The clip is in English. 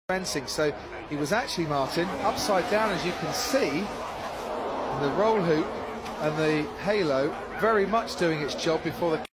fencing. So he was actually, Martin, upside down, as you can see. The roll hoop and the halo very much doing its job before the